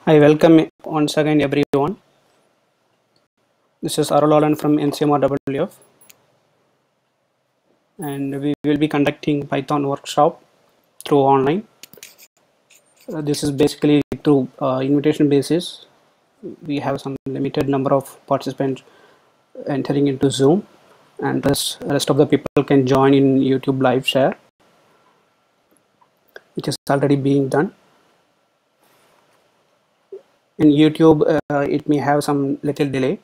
I welcome once again everyone. This is Arulalan from NCMRWF, and we will be conducting Python workshop through online. This is basically through invitation basis. We have some limited number of participants entering into Zoom, and rest of the people can join in YouTube live share, which is already being done. In YouTube, it may have some little delay,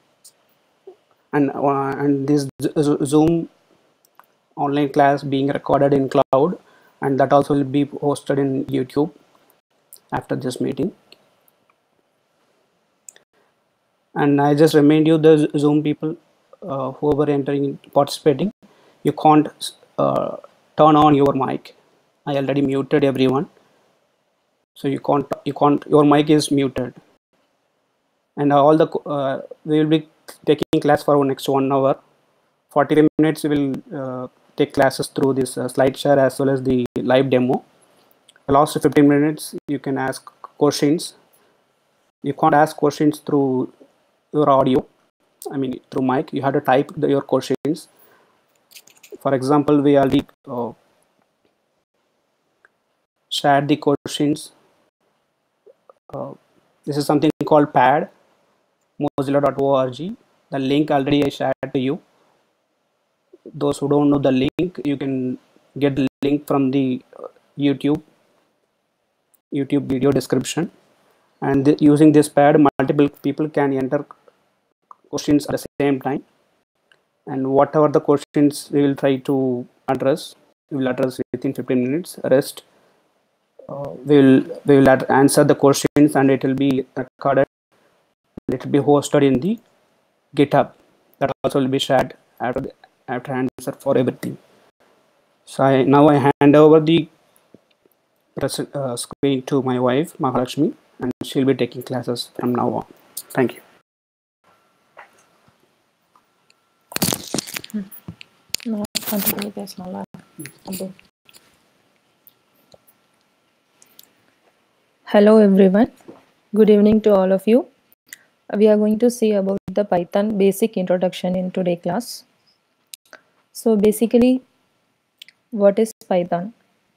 and this Zoom online class being recorded in cloud, and that also will be hosted in YouTube after this meeting. And I just remind you, the Zoom people, whoever participating, you can't turn on your mic. I already muted everyone, so you can't. Your mic is muted. And we will be taking class for next 1 hour. 40 minutes we will take classes through this slide share as well as the live demo. The last 15 minutes you can ask questions. You can't ask questions through your audio, I mean through mic. You have to type your questions. For example, we already shared the questions. This is something called pad, mozilla.org. The link already I shared to you. Those who don't know the link, you can get the link from the YouTube video description. And using this pad, multiple people can enter questions at the same time. And whatever the questions we will try to address, we will address within 15 minutes. Rest, we will answer the questions, and it will be recorded. It will be hosted in the GitHub. That also will be shared after answer for everything. So now I hand over the screen to my wife Mahalakshmi, and she'll be taking classes from now on. Thank you. Hello everyone, good evening to all of you. We are going to see about the Python basic introduction in today's class. So basically, what is Python?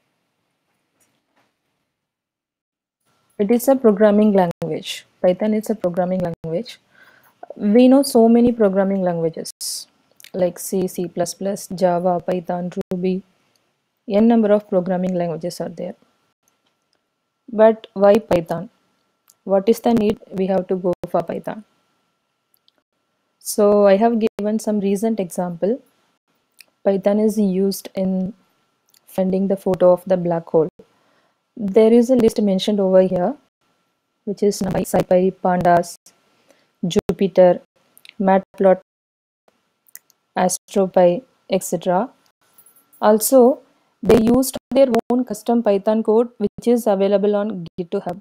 It is a programming language. Python is a programming language. We know so many programming languages like C, C++, Java, Python, Ruby. N number of programming languages are there. But why Python? What is the need we have to go for Python? So I have given some recent example. Python is used in finding the photo of the black hole. There is a list mentioned over here, which is NumPy, SciPy, Pandas, Jupyter, Matplotlib, AstroPy, etc. Also, they used their own custom Python code, which is available on GitHub.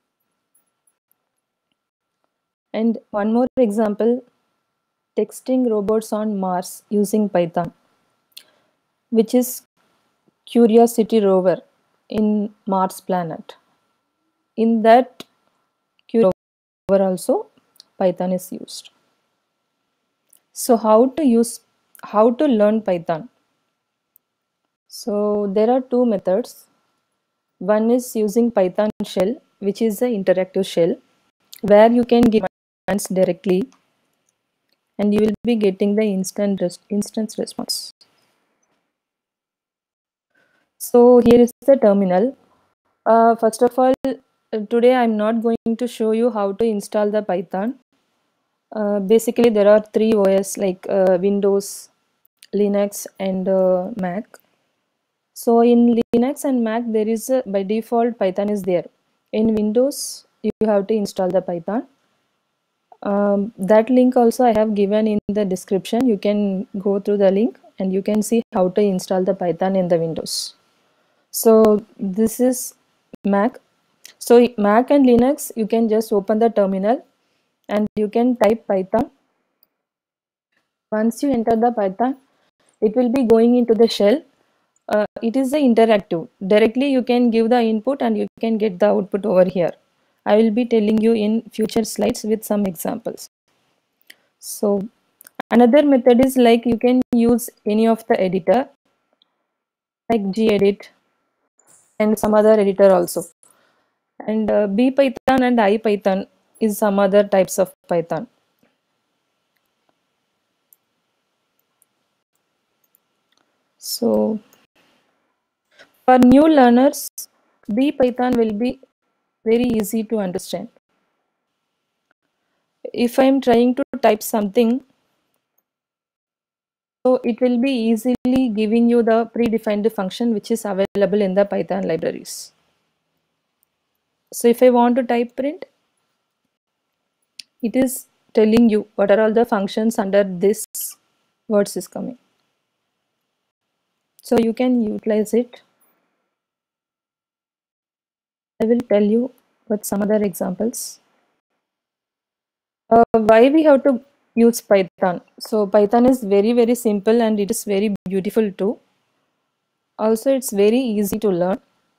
And one more example, texting robots on Mars using Python, which is Curiosity rover in Mars planet. In that Curiosity rover also Python is used. So how to learn Python? So there are two methods. One is using Python shell, which is an interactive shell, where you can give commands directly and you will be getting the instance response. So here is the terminal. First of all, today I'm not going to show you how to install the Python. Basically, there are 3 OS like Windows, Linux, and Mac. So in Linux and Mac, there is by default Python is there. In Windows, you have to install the Python. That link also I have given in the description. You can go through the link and you can see how to install the Python in the Windows. So this is Mac. So Mac and Linux, you can just open the terminal and you can type Python. Once you enter the Python, it will be going into the shell. It is the interactive. Directly you can give the input and you can get the output over here. I will be telling you in future slides with some examples. So another method is like you can use any of the editor like gedit and some other editor also. And bpython and ipython is some other types of Python. So for new learners, bpython will be very easy to understand. If I am trying to type something, so it will be easily giving you the predefined function which is available in the Python libraries. So if I want to type print, it is telling you what are all the functions under this words is coming. So you can utilize it. I will tell you with some other examples. Why we have to use Python? So Python is very simple and it is very beautiful too. Also, it's very easy to learn.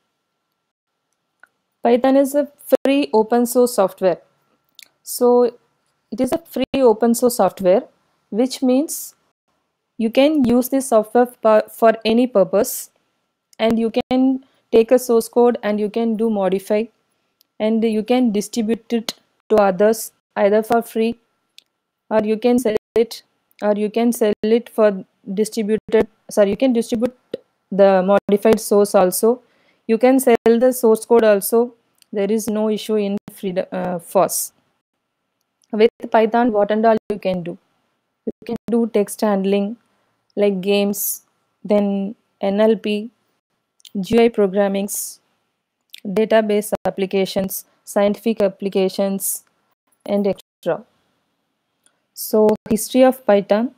Python is a free open source software. So it is a free open source software, which means you can use this software for any purpose, and you can take a source code and you can do modify, and you can distribute it to others either for free, or you can sell it, or you can sell it for distributed. Sorry, you can distribute the modified source also. You can sell the source code also. There is no issue in freedom FOSS. With Python, what and all you can do? You can do text handling like games, then NLP, GUI programmings, database applications, scientific applications, and etc. So history of Python.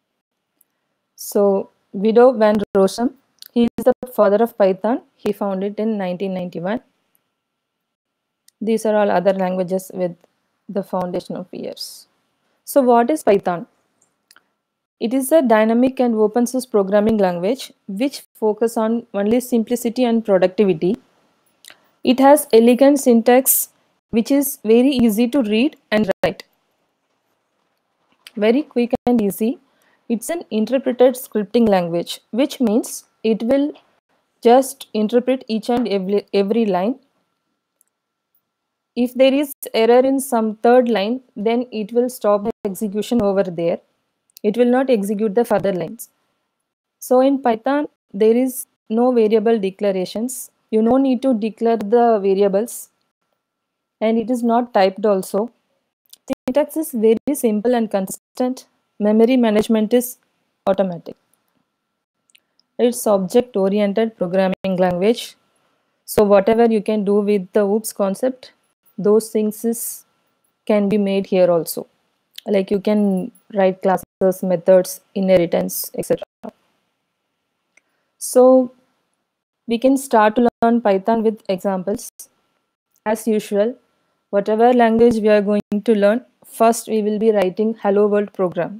So Guido van Rossum, he is the father of Python. He founded it in 1991. These are all other languages with the foundation of years. So what is Python? It is a dynamic and open source programming language which focus on only simplicity and productivity. It has elegant syntax which is very easy to read and write. Very quick and easy. It's an interpreted scripting language, which means it will just interpret each and every line. If there is error in some third line, then it will stop the execution over there. It will not execute the further lines. So in Python, there is no variable declarations. You no need to declare the variables, and it is not typed also. Syntax is very simple and consistent. Memory management is automatic. It's object-oriented programming language. So whatever you can do with the OOPS concept, those things can be made here also. Like you can write classes, methods, inheritance, etc. So we can start to learn Python with examples. As usual, whatever language we are going to learn, first we will be writing Hello World program.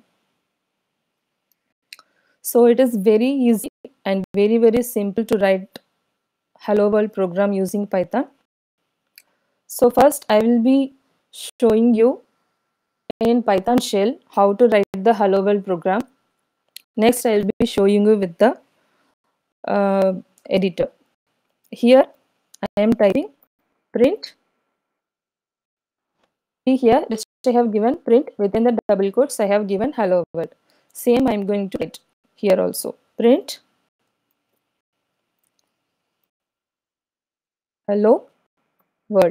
So it is very easy and very simple to write Hello World program using Python. So first I will be showing you in Python shell how to write the Hello World program. Next I will be showing you with the editor. Here I am typing print. See here, I have given print, within the double quotes I have given Hello World. Same I am going to write here also. Print Hello World.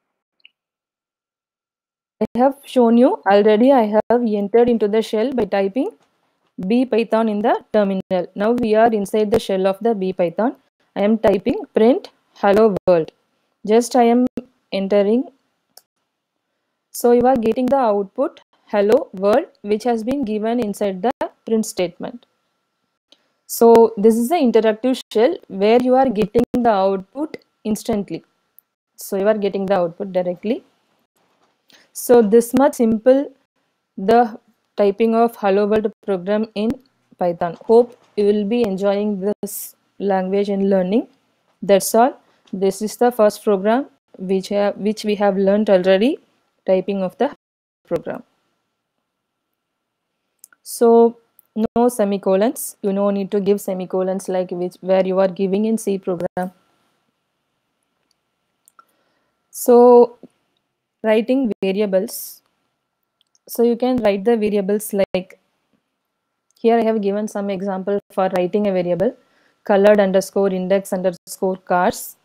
I have shown you already. I have entered into the shell by typing bpython in the terminal. Now we are inside the shell of the bpython. I am typing print hello world. Just I am entering. So you are getting the output hello world, which has been given inside the print statement. So this is the interactive shell where you are getting the output instantly. So you are getting the output directly. So this much simple the typing of Hello World program in Python. Hope you will be enjoying this language and learning. That's all. This is the first program. which we have learned already, typing of the program. So no semicolons. You no need to give semicolons like where you are giving in C program. So writing variables. So you can write the variables like, here I have given some example for writing a variable, colored underscore index underscore cars.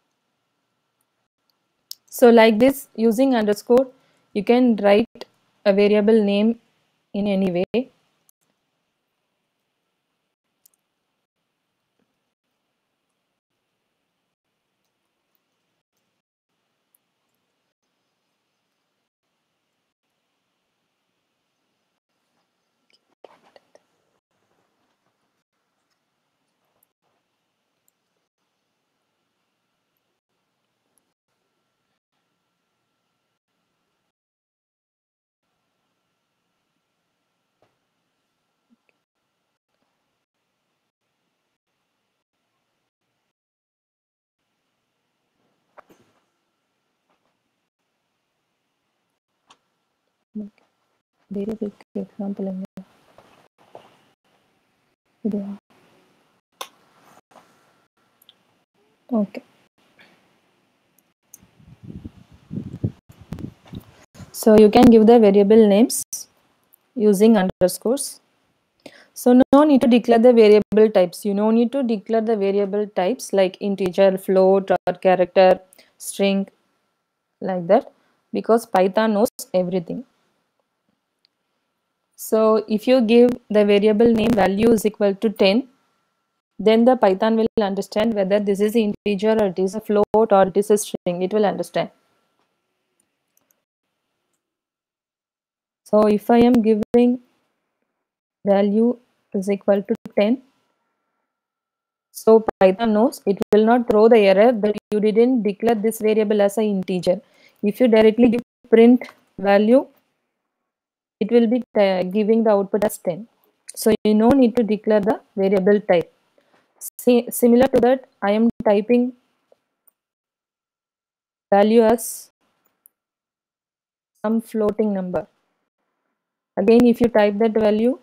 So like this, using underscore, you can write a variable name in any way. Very big example in there. Okay. So you can give the variable names using underscores. So no need to declare the variable types. You no need to declare the variable types like integer, float, or character, string, like that, because Python knows everything. So if you give the variable name value is equal to 10, then the Python will understand whether this is integer or it is a float or it is a string. It will understand. So if I am giving value is equal to 10, so Python knows it will not throw the error that you didn't declare this variable as an integer. If you directly give print value, it will be giving the output as 10. So you no need to declare the variable type. Similar to that, I am typing value as some floating number. Again, if you type that value,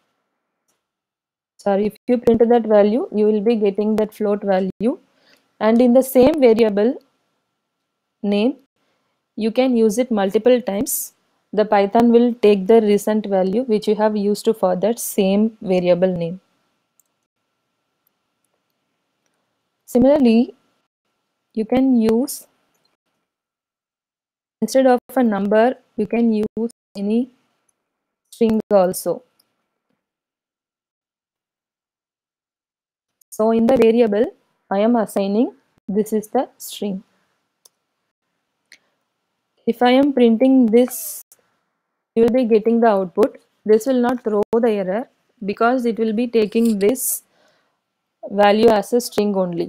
if you print that value, you will be getting that float value. And in the same variable name, you can use it multiple times. The Python will take the recent value which you have used for that same variable name. Similarly, you can use, instead of a number, you can use any string also. So in the variable, I am assigning this is the string. If I am printing this, you will be getting the output. This will not throw the error because it will be taking this value as a string only.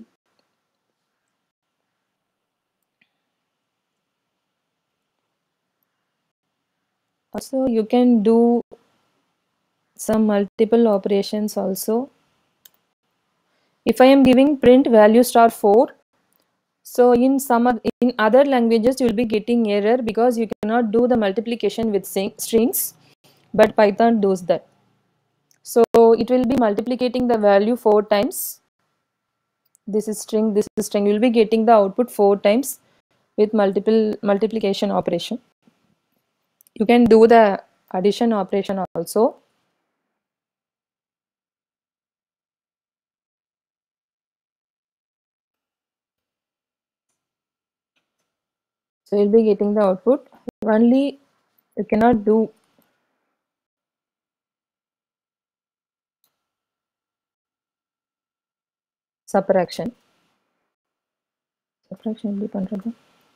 Also, you can do some multiple operations also. If I am giving print value star 4, so in other languages you will be getting error because you cannot do the multiplication with strings, but Python does that. So it will be multiplicating the value 4 times. This is string, this is string. You will be getting the output 4 times with multiplication operation. You can do the addition operation also. So you'll be getting the output. Only you cannot do subtraction. Subtraction will be பண்றது.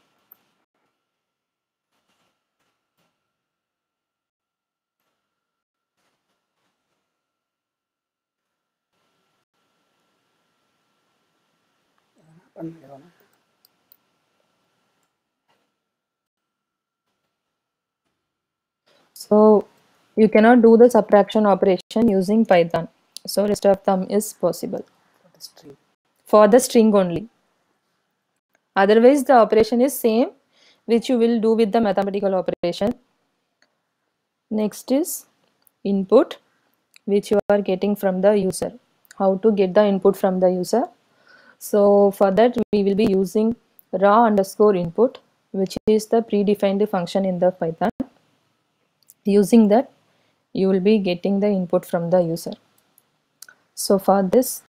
So you cannot do the subtraction operation using Python. So rest of them is possible. For the string only. Otherwise, the operation is same, which you will do with the mathematical operation. Next is input, which you are getting from the user. How to get the input from the user? So for that, we will be using raw_input, which is the predefined function in the Python. Using that, you will be getting the input from the user. So for this,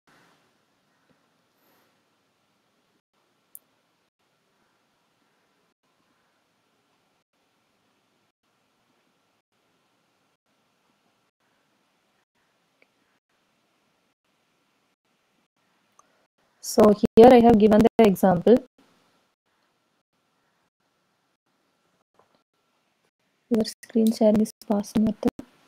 so here I have given the example. Your screen sharing is passing at the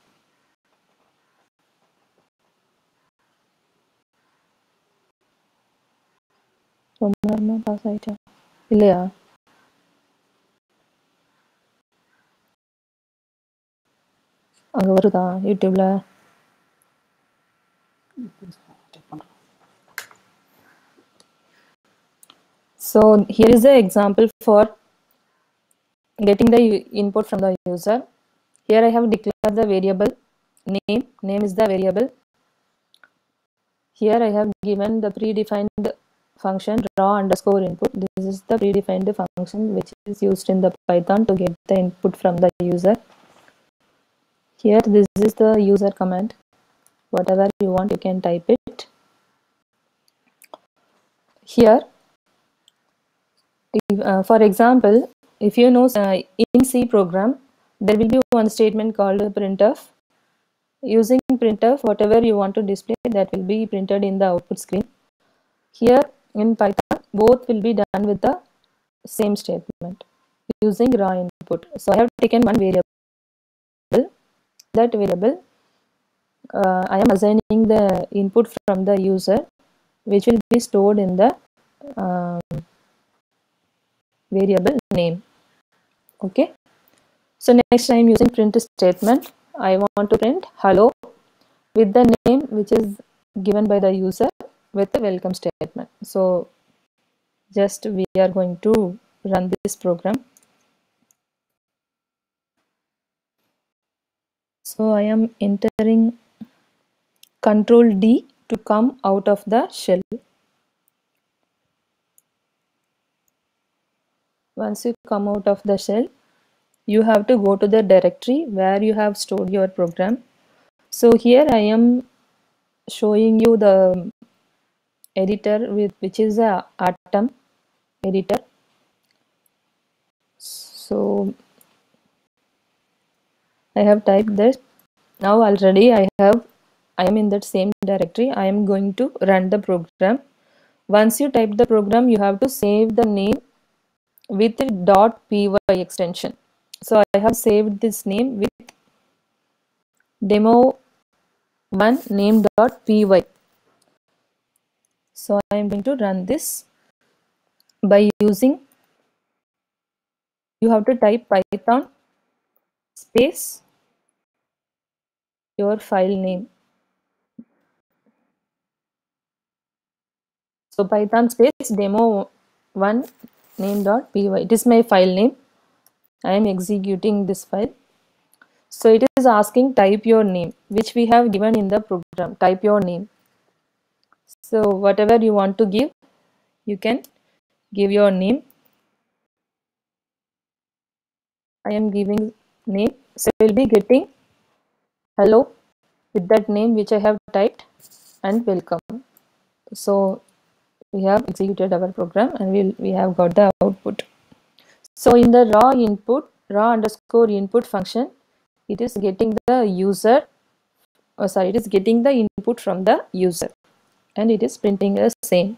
pass ஆயிட்டா இல்லையா? அங்க வருதா யூடியூப்ல? So here is the example for getting the input from the user. Here I have declared the variable name. Name is the variable. Here I have given the predefined function raw_input. This is the predefined function which is used in the Python to get the input from the user. Here this is the user command. Whatever you want, you can type it. Here, for example, if you know in C program, there will be one statement called printf. Using printf, whatever you want to display, that will be printed in the output screen. Here in Python, both will be done with the same statement using raw input. So I have taken one variable. That variable, I am assigning the input from the user, which will be stored in the variable name. Okay. So next I am using print statement. I want to print hello with the name which is given by the user with the welcome statement. So just we are going to run this program. So I am entering Control D to come out of the shell. Once you come out of the shell, you have to go to the directory where you have stored your program. So here I am showing you the editor which is a Atom editor. So I have typed this. Now already I am in that same directory. I am going to run the program. Once you type the program, you have to save the name with .py extension. So I have saved this name with demo1 name.py. So I am going to run this by using, you have to type Python space your file name. So Python space demo1 name.py. It is my file name. I am executing this file. So it is asking type your name, which we have given in the program. Type your name. So whatever you want to give, you can give your name. I am giving name. So we will be getting hello with that name which I have typed and welcome. So we have executed our program and we have got the output. So in the raw_input function, it is getting the user, it is getting the input from the user and it is printing the same.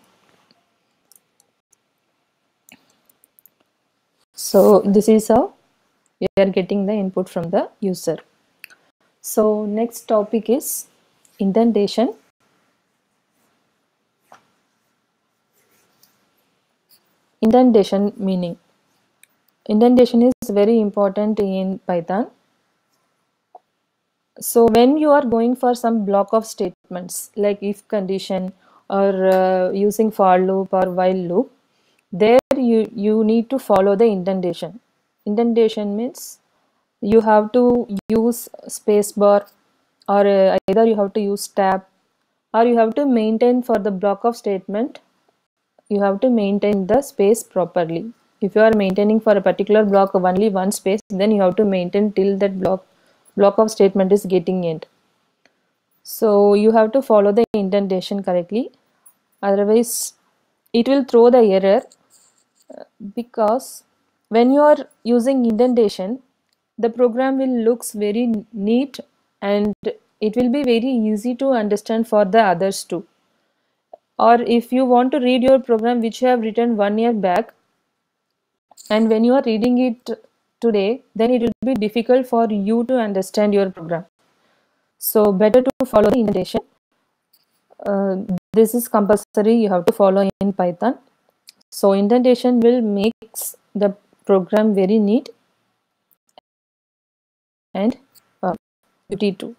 So this is how we are getting the input from the user. So next topic is indentation. Indentation meaning. Indentation is very important in Python. So when you are going for some block of statements like if condition or using for loop or while loop, There you need to follow the indentation. Indentation means you have to use spacebar, or either you have to use tab, or you have to maintain for the block of statement. You have to maintain the space properly. If you are maintaining for a particular block of only one space, then you have to maintain till that block of statement is getting end. So you have to follow the indentation correctly, otherwise it will throw the error, because when you are using indentation, the program will looks very neat and it will be very easy to understand for the others too. Or if you want to read your program which you have written 1 year back, and when you are reading it today, then it will be difficult for you to understand your program. So better to follow the indentation. This is compulsory, you have to follow in Python. So indentation will make the program very neat and beauty too.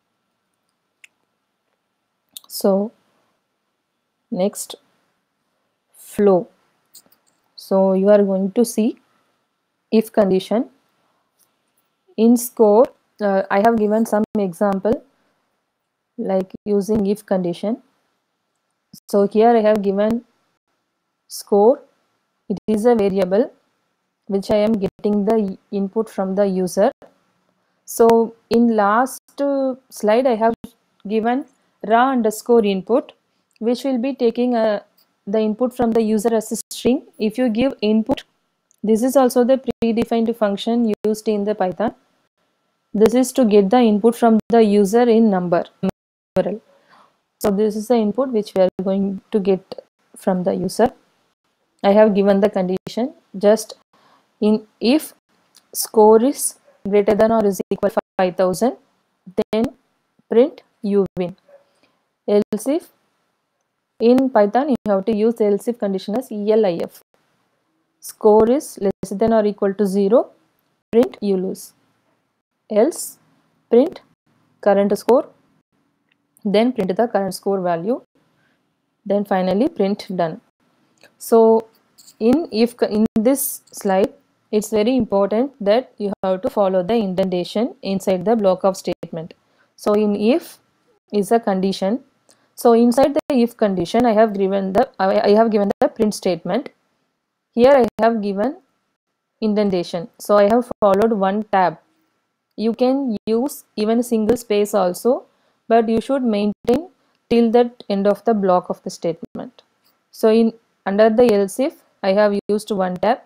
So next, flow. So you are going to see if condition. In score, I have given some example like using if condition. So here I have given score. It is a variable which I am getting the input from the user. So in last slide I have given raw underscore input, which will be taking the input from the user as a string. If you give input, this is also the predefined function used in the Python. This is to get the input from the user in number. So this is the input which we are going to get from the user. I have given the condition just in if score is greater than or is equal to 5000, then print you win. Else if, in Python you have to use else if condition as elif. Score is less than or equal to 0, print you lose. Else print current score, then print the current score value, then finally print done. So in this slide, it's very important that you have to follow the indentation inside the block of statement. So in if is a condition. So inside the if condition, I have given the print statement. Here I have given indentation. So I have followed one tab. You can use even a single space also, but you should maintain till the end of the block of the statement. So in under the else if, I have used one tab.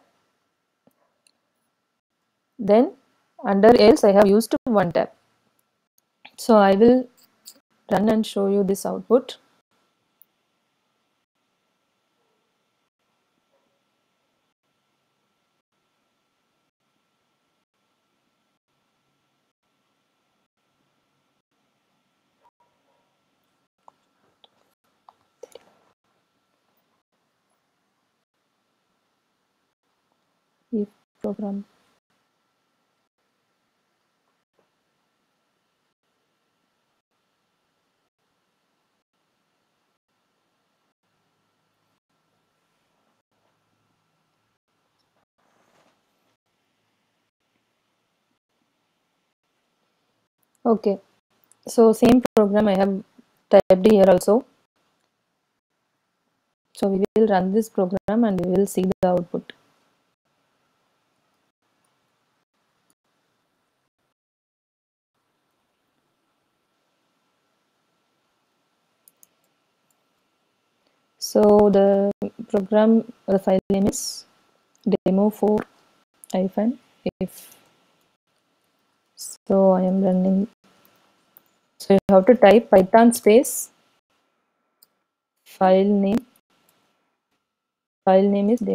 Then under else I have used one tab. So I will run and show you this output. If program. Okay, so same program I have typed here also. So we will run this program and we will see the output. So the program, the file name is demo4-if. So I am running. So you have to type Python space file name. File name is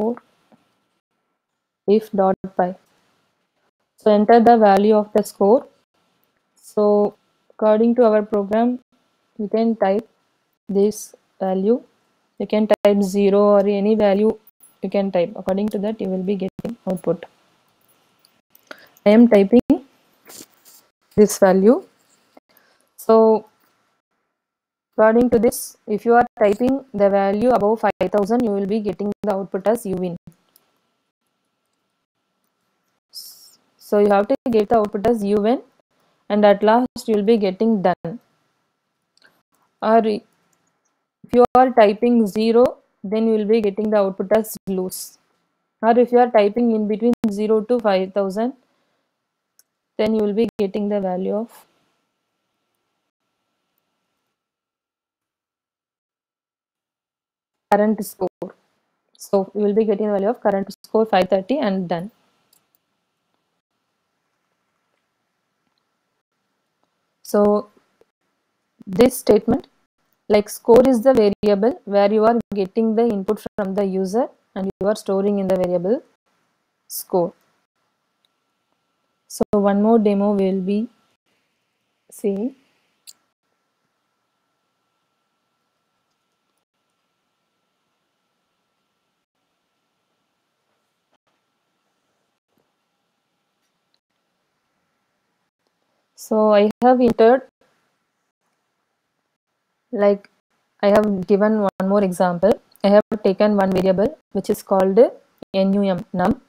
demo4-if.py. So enter the value of the score. So according to our program, you can type this value. You can type 0 or any value you can type. According to that, you will be getting output. I am typing this value. So According to this, if you are typing the value above 5000, you will be getting the output as uwin. So you have to get the output as uwin, and at last you will be getting done. Or if you are typing 0, then you will be getting the output as lose. Or if you are typing in between 0 to 5000, then you will be getting the value of current score. So you will be getting the value of current score 530 and done. So this statement, like score is the variable where you are getting the input from the user and you are storing in the variable score. So one more demo we will be seeing. So I have entered, like I have given one more example. I have taken one variable which is called num.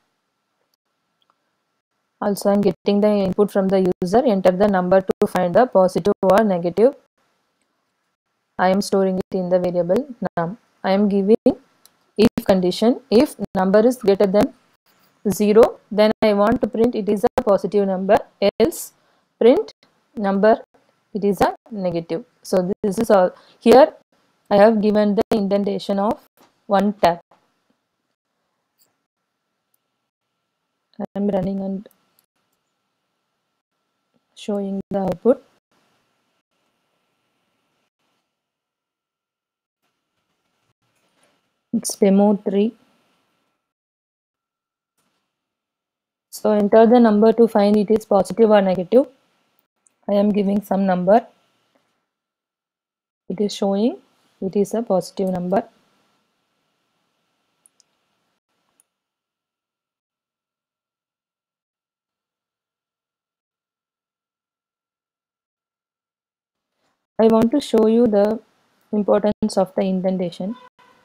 Also I am getting the input from the user, enter the number to find the positive or negative. I am storing it in the variable num. I am giving if condition, if number is greater than 0, then I want to print it is a positive number, else print number it is a negative. So this is all. Here I have given the indentation of one tab. I am running and showing the output. It's demo 3. So enter the number to find it is positive or negative. I am giving some number. It is showing it is a positive number. I want to show you the importance of the indentation.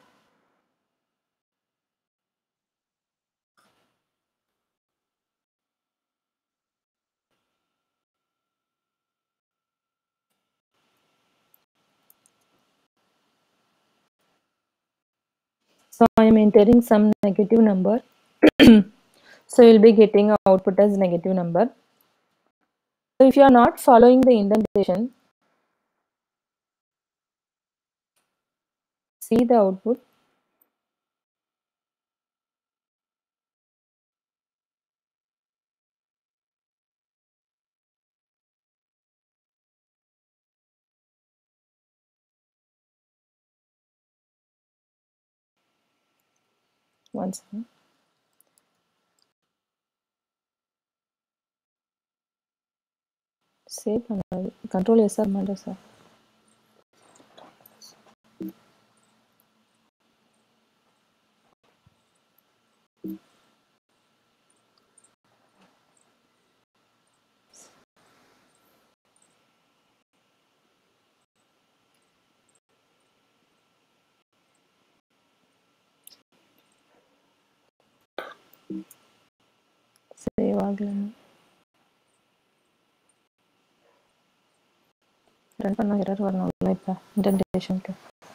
So I am entering some negative number. So you will be getting output as negative number. So if you are not following the indentation, see the output. One second. Save control S or sir. Save aglan. Run panna error varnalla ipa indentation ku.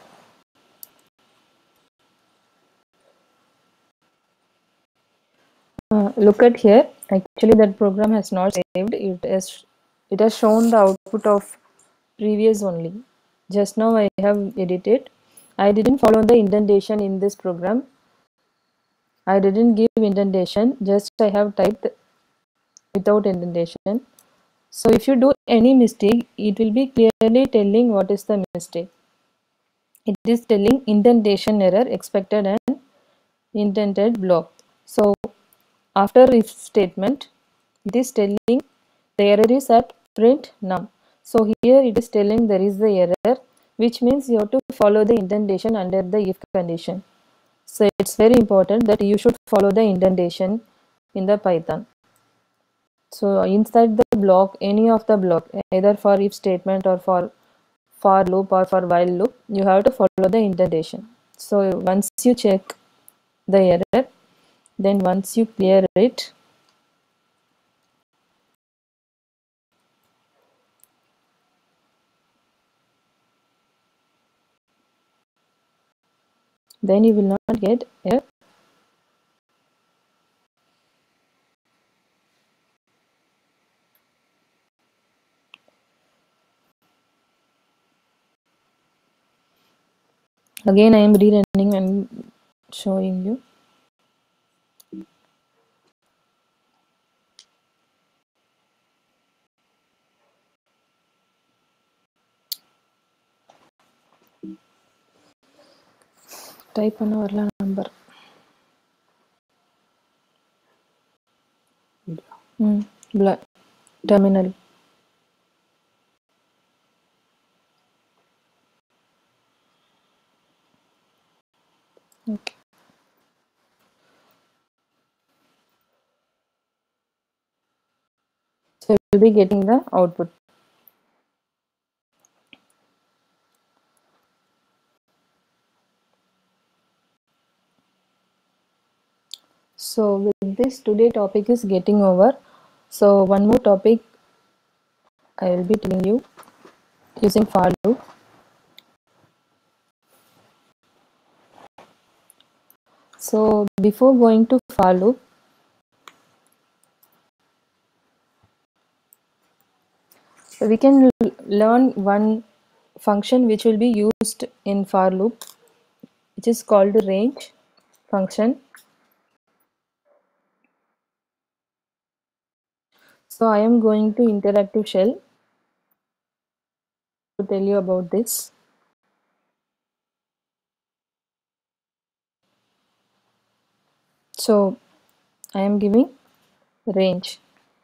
Look at here. Actually that program has not saved. It has shown the output of previous only. Just now I have edited. I didn't follow the indentation in this program. I didn't give indentation, just I have typed without indentation. So if you do any mistake, it will be clearly telling what is the mistake. It is telling indentation error expected and indented block. So after if statement, it is telling the error is at print num. So here it is telling there is the error, which means you have to follow the indentation under the if condition. So it's very important that you should follow the indentation in the Python. So inside the block, any of the block, either for if statement or for for loop or for while loop, you have to follow the indentation. So once you check the error, then once you clear it, then you will not get error. Again, I am rerunning and showing you. Type on our number. Terminal. Okay. So you will be getting the output. So with this, today topic is getting over. So one more topic I will be telling you using for loop. So before going to for loop, we can learn one function which will be used in for loop, which is called range function. So I am going to interactive shell to tell you about this. So I am giving range.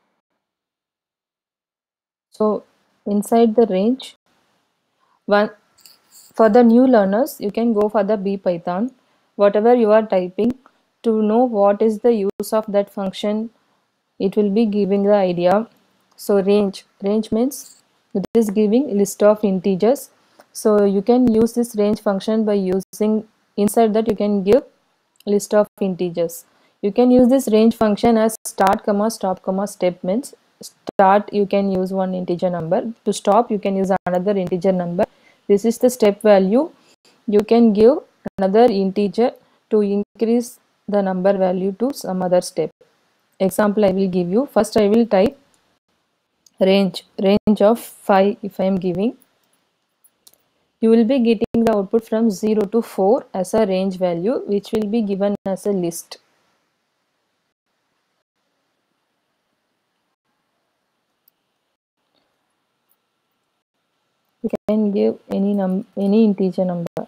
So inside the range, one for the new learners, you can go for the B Python. Whatever you are typing, to know what is the use of that function, it will be giving the idea. So range means it is giving list of integers. So you can use this range function by using, inside that you can give list of integers. You can use this range function as start comma stop comma step. Means start you can use one integer number, to stop you can use another integer number. This is the step value. You can give another integer to increase the number value to some other step. Example I will give you. First I will type range of 5. If I am giving, you will be getting the output from 0 to 4 as a range value, which will be given as a list. You can give any integer number.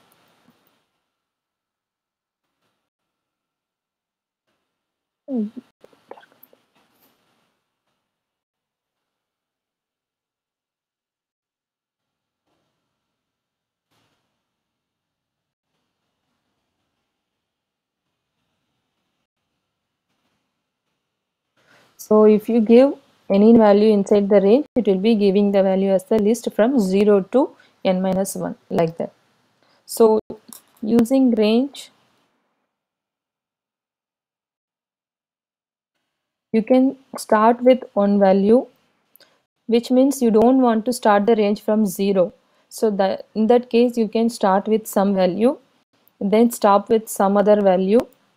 So if you give any value inside the range, it will be giving the value as the list from 0 to n minus 1, like that. So using range, you can start with one value, which means you don't want to start the range from 0. So that in that case, you can start with some value, then stop with some other value.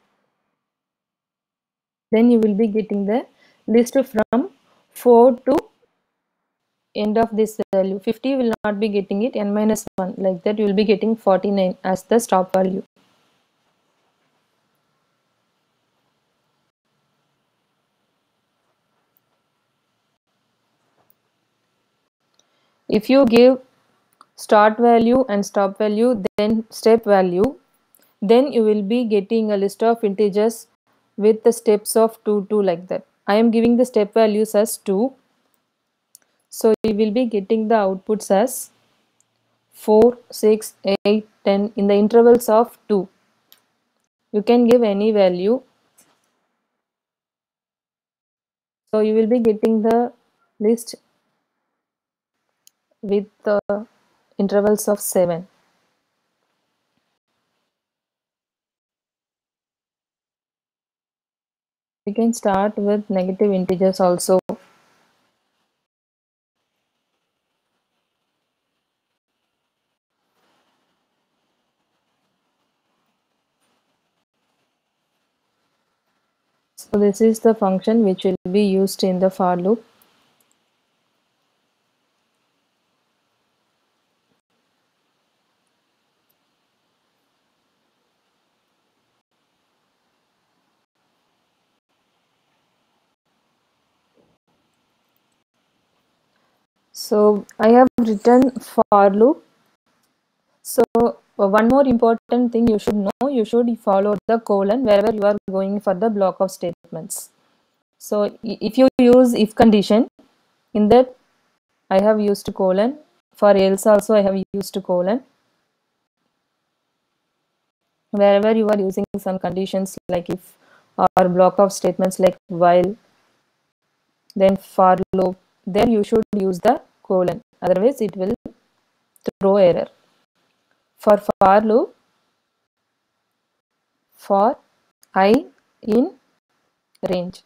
Then you will be getting the list from 4 to end of this value. 50 will not be getting it, n minus 1, like that you will be getting 49 as the stop value. If you give start value and stop value, then step value, then you will be getting a list of integers with the steps of 2 to, like that. I am giving the step values as 2. So you will be getting the outputs as 4, 6, 8, 10 in the intervals of 2. You can give any value. So you will be getting the list with intervals of 7. We can start with negative integers also. So this is the function which will be used in the for loop. So I have written for loop. So one more important thing you should know, you should follow the colon wherever you are going for the block of statements. So if you use if condition, in that I have used colon. For else also I have used colon. Wherever you are using some conditions like if or block of statements like while, then for loop, there you should use the colon. Otherwise it will throw error. For loop, for I in range.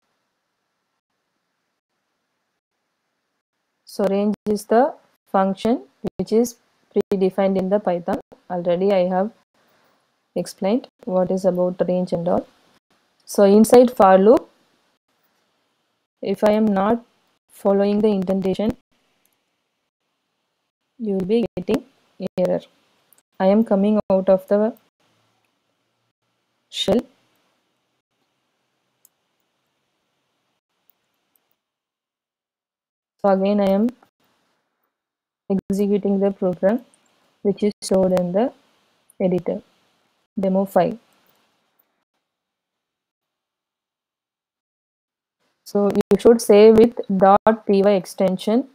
So range is the function which is predefined in the Python. Already I have explained what is about range and all. So inside for loop, if I am not following the indentation, you will be getting error. I am coming out of the shell. So again I am executing the program which is stored in the editor, demo file. So you should save with .py extension.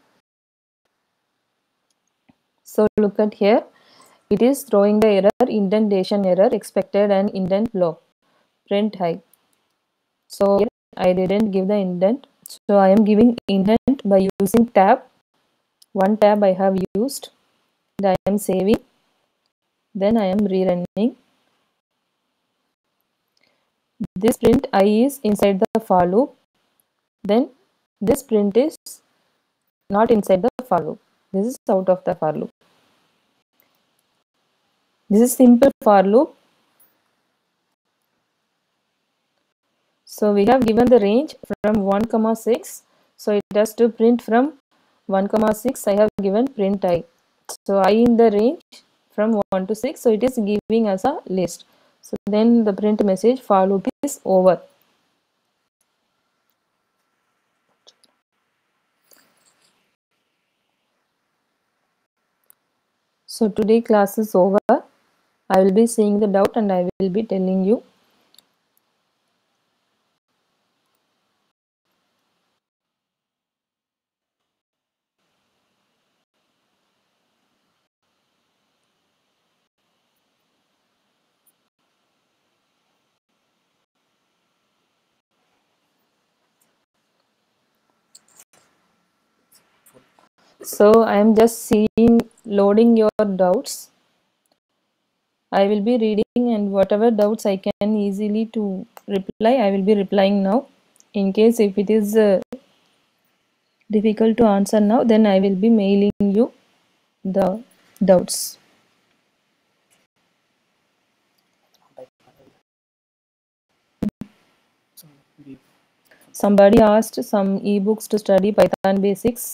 So look at here, it is throwing the error, indentation error expected and indent block, print high. So here I didn't give the indent, so I am giving indent by using tab. One tab I have used, and I am saving, then I am rerunning. This print I is inside the for loop, then this print is not inside the for loop. This is out of the for loop. This is simple for loop. So we have given the range from 1, 6. So it has to print from 1, 6. I have given print I. So I in the range from 1 to 6. So it is giving us a list. So then the print message for loop is over. So today class is over. I will be seeing the doubt and I will be telling you. So I am just loading your doubts. I will be reading and whatever doubts I can easily to reply, I will be replying now. In case if it is difficult to answer now, then I will be mailing you the doubts. Somebody asked some ebooks to study Python basics.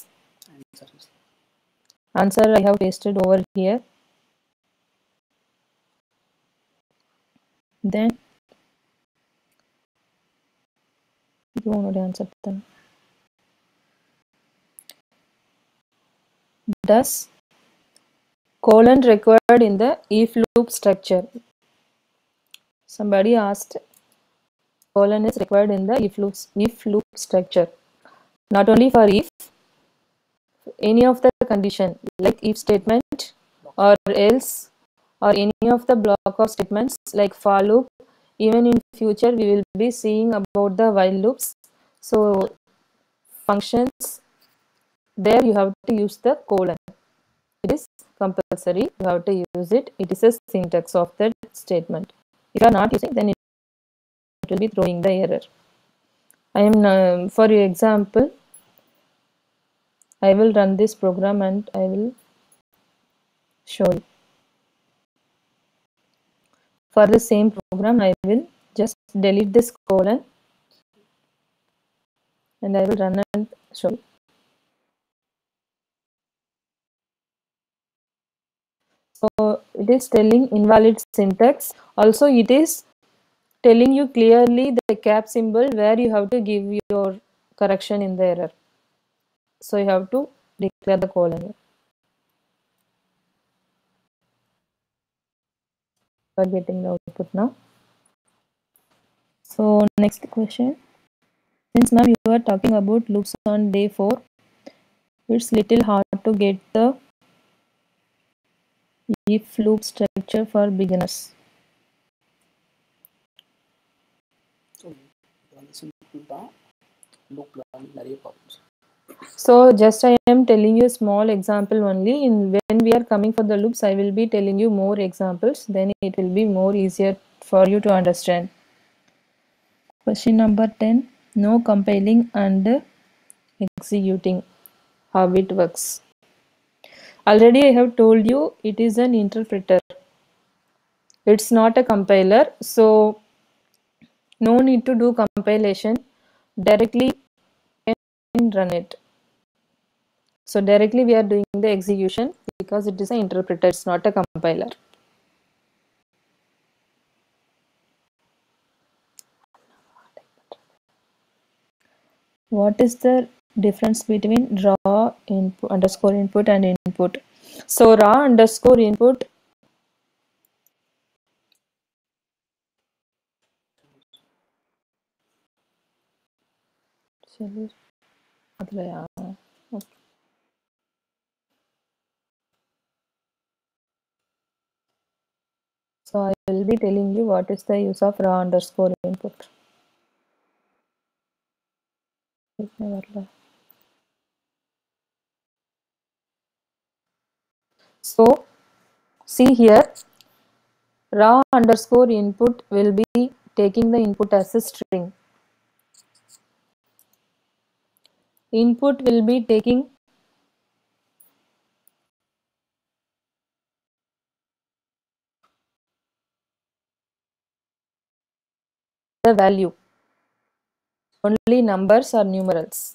Answer I have pasted over here. Then you want to answer them. Does colon required in the if loop structure? Somebody asked colon is required in the if loop structure. Not only for if, any of the condition like if statement or else or any of the block of statements like for loop. Even in future we will be seeing about the while loops. So functions, there you have to use the colon. It is compulsory. You have to use it. It is a syntax of that statement. If you are not using, then it will be throwing the error. I am for your example, I will run this program and I will show you. For the same program, I will just delete this colon and I will run and show you. So it is telling invalid syntax. Also, it is telling you clearly the cap symbol where you have to give your correction in the error. So you have to declare the colon. We are getting the output now. So next question. Since ma'am you are talking about loops on day 4, it's little hard to get the if loop structure for beginners. So just I am telling you a small example only. When we are coming for the loops, I will be telling you more examples. Then it will be more easier for you to understand. Question number 10. No compiling and executing. How it works. Already I have told you it is an interpreter. It's not a compiler. So no need to do compilation. Directly can run it. So directly we are doing the execution because it is an interpreter, it's not a compiler. What is the difference between raw input underscore input and input? So raw underscore input So I will be telling you what is the use of raw underscore input. So see here, raw underscore input will be taking the input as a string. Input will be taking the value, only numbers or numerals.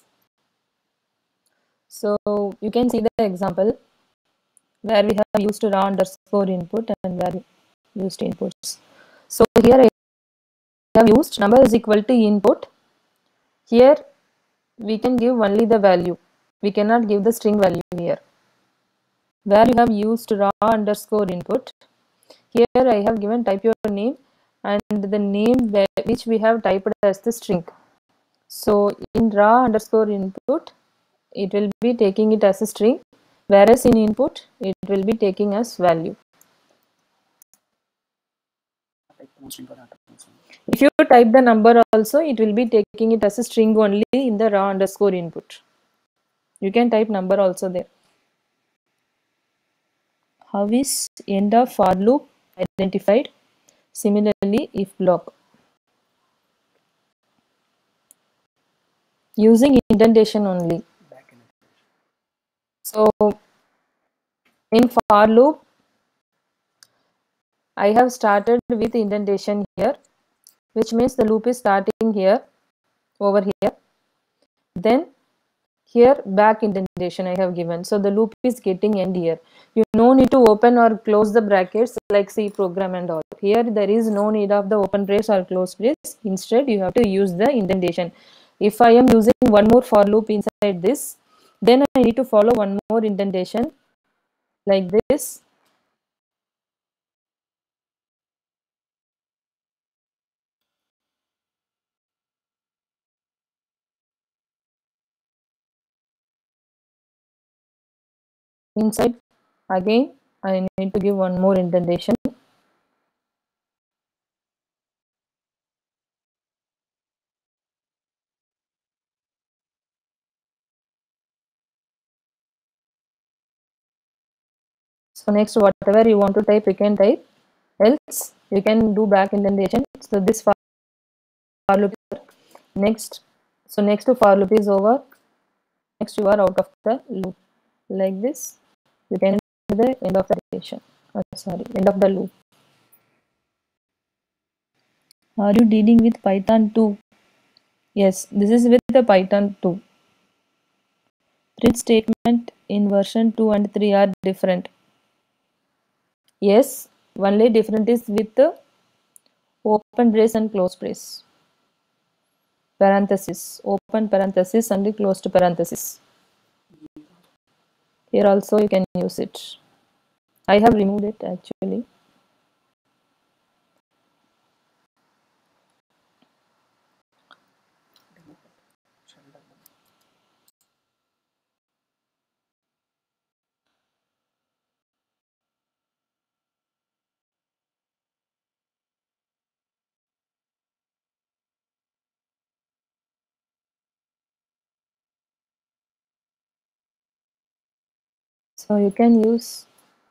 So you can see the example where we have used raw underscore input and where we used inputs. So here I have used number is equal to input. Here we can give only the value. We cannot give the string value here. Where you have used raw underscore input, here I have given type your name and the name which we have typed as the string. So in raw underscore input, it will be taking it as a string, whereas in input, it will be taking as value. If you type the number also, it will be taking it as a string only in the raw underscore input. You can type number also there. How is end of for loop identified? Similarly, if block. Using indentation only. So in for loop, I have started with indentation here, which means the loop is starting here, over here. Then here back indentation I have given. So the loop is getting end here. You no need to open or close the brackets like C program and all. Here there is no need of the open brace or close brace. Instead you have to use the indentation. If I am using one more for loop inside this, then I need to follow one more indentation like this. Inside again I need to give one more indentation. So next, whatever you want to type, you can type, else you can do back indentation. So this for loop next. So next to for loop is over. Next you are out of the loop. Like this, you can do the end of the iteration. End of the loop. Are you dealing with Python 2? Yes, this is with the Python 2. Print statement in version 2 and 3 are different. Yes, only different is with the open brace and close brace. Parenthesis, open parenthesis and closed parenthesis. Here also you can use it. I have removed it actually. So you can use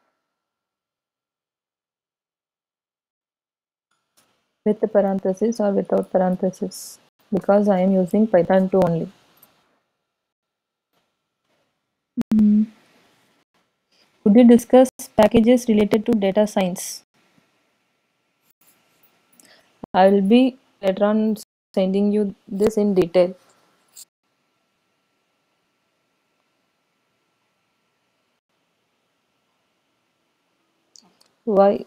with the parenthesis or without parenthesis, because I am using Python 2 only. Could you discuss packages related to data science? I will be later on sending you this in detail. Why?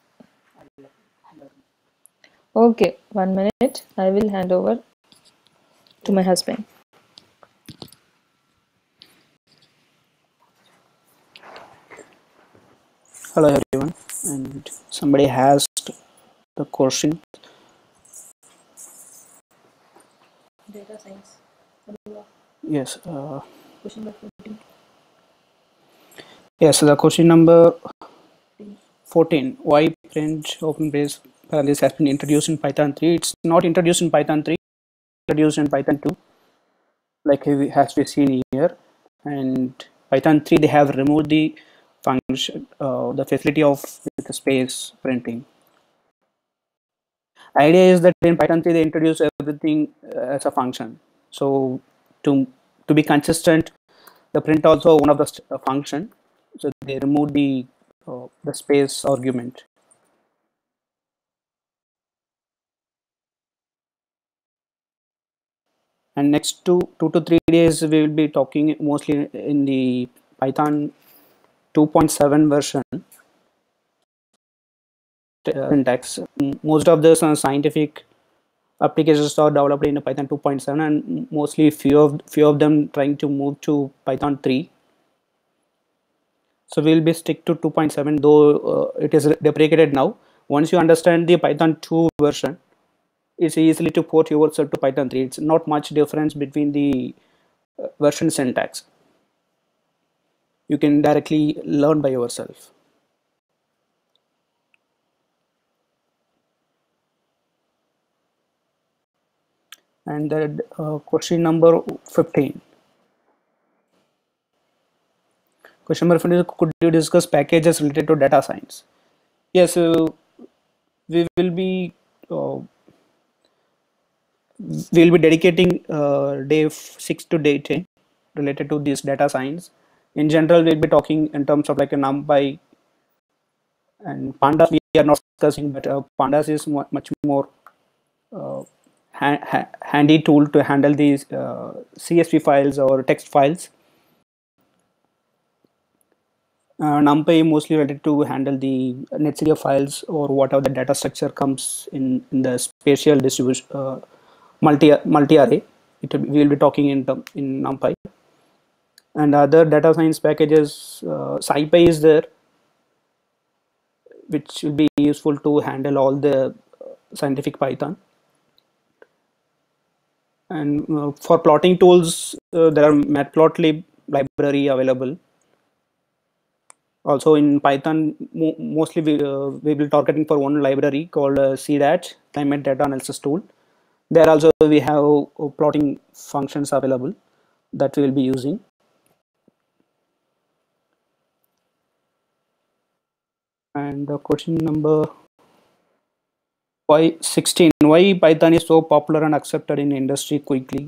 Okay, 1 minute. I will hand over to my husband. Hello everyone, and somebody has the question. Data science. Yes. Question number 14. Yes. The question number 14. Why print open brace parenthesis has been introduced in Python 3? It's not introduced in Python 3. Introduced in Python 2, like as we seen here, and Python 3 they have removed the function, the facility of the space printing. Idea is that in Python 3 they introduce everything as a function. So to be consistent, the print also one of the function. So they remove the space argument. And next 2 to 3 days we will be talking mostly in the Python 2.7 version syntax. Most of the scientific applications are developed in Python 2.7, and mostly few of them trying to move to Python 3. So we will be stick to 2.7, though it is deprecated now. Once you understand the Python 2 version, it's easily to port yourself to Python 3. It's not much difference between the version syntax. You can directly learn by yourself. And the question number 15. Question number 15 is, could you discuss packages related to data science? Yes, we will be dedicating day 6 to day 10 related to this data science. In general, we'll be talking in terms of like a NumPy and pandas. We are not discussing, but pandas is much more handy tool to handle these CSV files or text files. NumPy mostly related to handle the netcdf files or whatever the data structure comes in the spatial distribution multi-array. We will be talking in NumPy. And other data science packages, SciPy is there, which will be useful to handle all the scientific Python. And for plotting tools, there are matplotlib library available. Also in Python, mostly we will targeting for one library called CDAT, Climate Data Analysis Tool. There also we have plotting functions available that we will be using. And the question number why 16, why Python is so popular and accepted in industry quickly?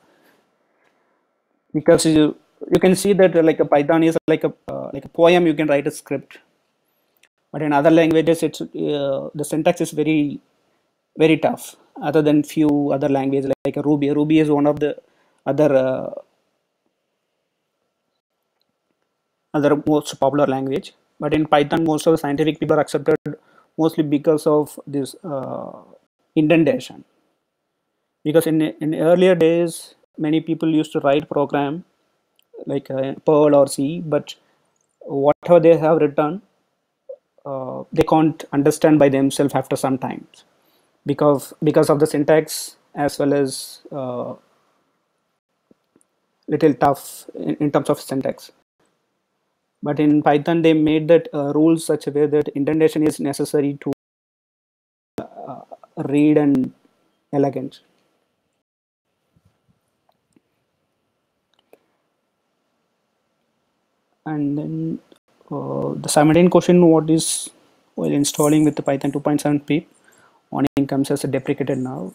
Because you can see that like a Python is like a poem. You can write a script, but in other languages it's the syntax is very tough, other than few other languages like a Ruby is one of the other other most popular language. But in Python, most of the scientific people are accepted mostly because of this indentation. Because in earlier days, many people used to write program like Perl or C, but whatever they have written, they can't understand by themselves after some time, because of the syntax as well as little tough in terms of syntax. But in Python, they made that rules such a way that indentation is necessary to read and elegant. And then the 17 question, what is while installing with the Python 2.7 pip, warning comes as a deprecated now.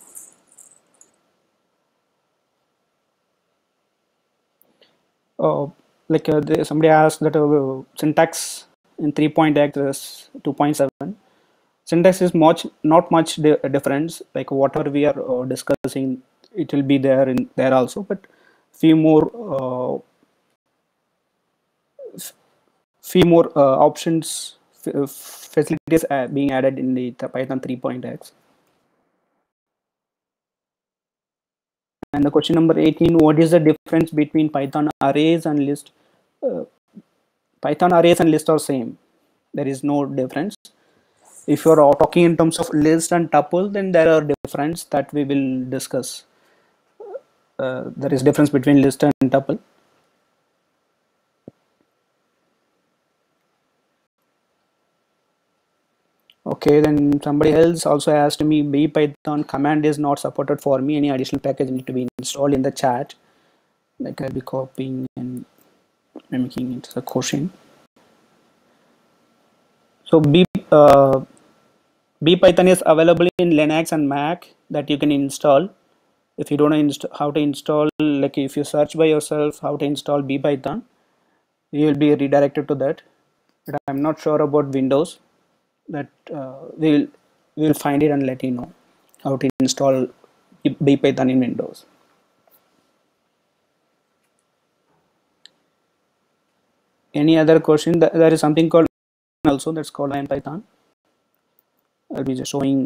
Like somebody asked that syntax in 3.x is 2.7. Syntax is not much difference. Like whatever we are discussing, it will be there in there also, but few more options, facilities being added in the Python 3.x. And the question number 18, what is the difference between Python arrays and list? Python arrays and list are same. There is no difference. If you are talking in terms of list and tuple, then there are difference that we will discuss. There is difference between list and tuple. Okay, then somebody else also asked me, bpython command is not supported for me. Any additional package need to be installed in the chat. Like I'll be copying and making it a question. So bpython is available in Linux and Mac that you can install. If you don't know how to install, like if you search by yourself how to install bpython, you will be redirected to that. But I'm not sure about Windows. That we will find it and let you know how to install bpython in Windows. Any other question? There is something called also that's called Python. I'll be just showing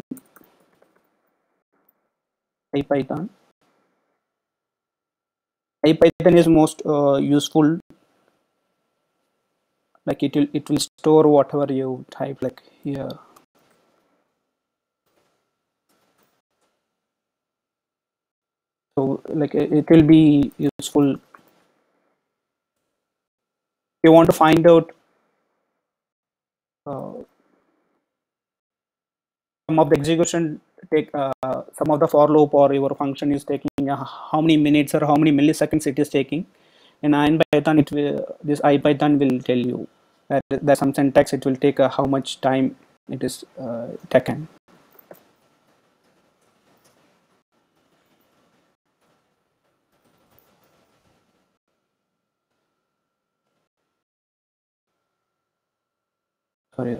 IPython. IPython is most useful. Like it will store whatever you type, like here. So like it will be useful. If you want to find out some of the execution some of the for loop or your function is taking how many minutes or how many milliseconds it is taking. In IPython, this IPython will tell you that there's some syntax. It will take how much time it is taken. Sorry.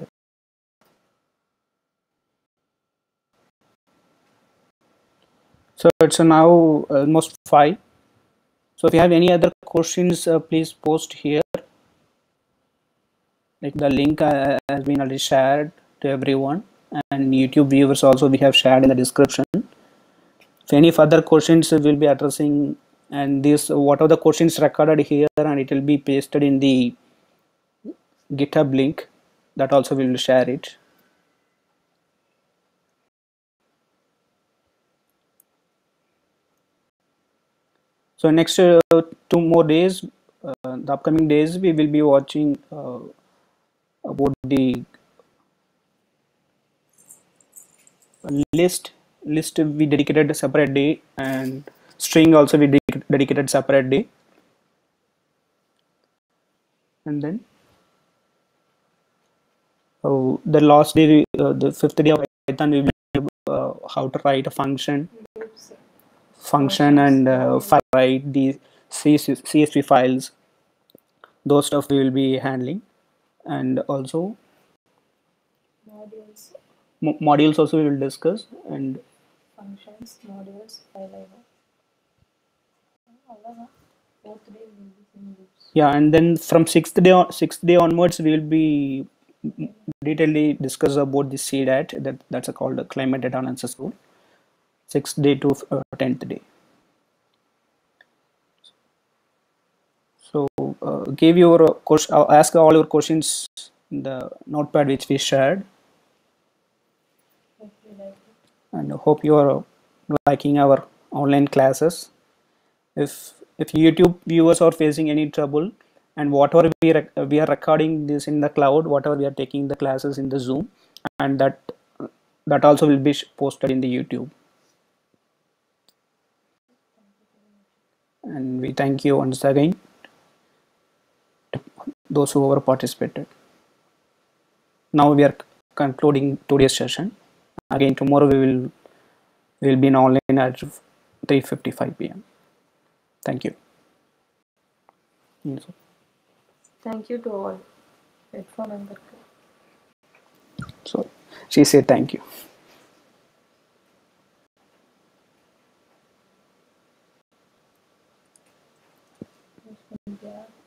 So it's now almost 5. So if you have any other questions, please post here. Like the link has been already shared to everyone, and YouTube viewers also we have shared in the description. If any further questions we'll be addressing, and this what are the questions recorded here, and it will be pasted in the GitHub link. That also we will share it. So next 2 more days, the upcoming days, we will be watching about the list we dedicated a separate day, and string also we dedicated separate day. And then The last day, the fifth day of Python, we will how to write a function and write the CSV files. Those stuff we will be handling, and also modules also we will discuss, and functions, modules, yeah, and then from sixth day onwards we will be detailedly discuss about the CDAT, that's called a climate data analysis tool. 6th day to 10th day. So give your ask all your questions in the notepad which we shared, and hope you are liking our online classes. If YouTube viewers are facing any trouble, and whatever we are recording this in the cloud, whatever we are taking the classes in the Zoom, and that also will be posted in the YouTube. And we thank you once again, those who have participated. Now we are concluding today's session. Again, tomorrow we will be in online at 3:55 p.m. Thank you. Thank you to all. Headphone under. So she said thank you. Yeah.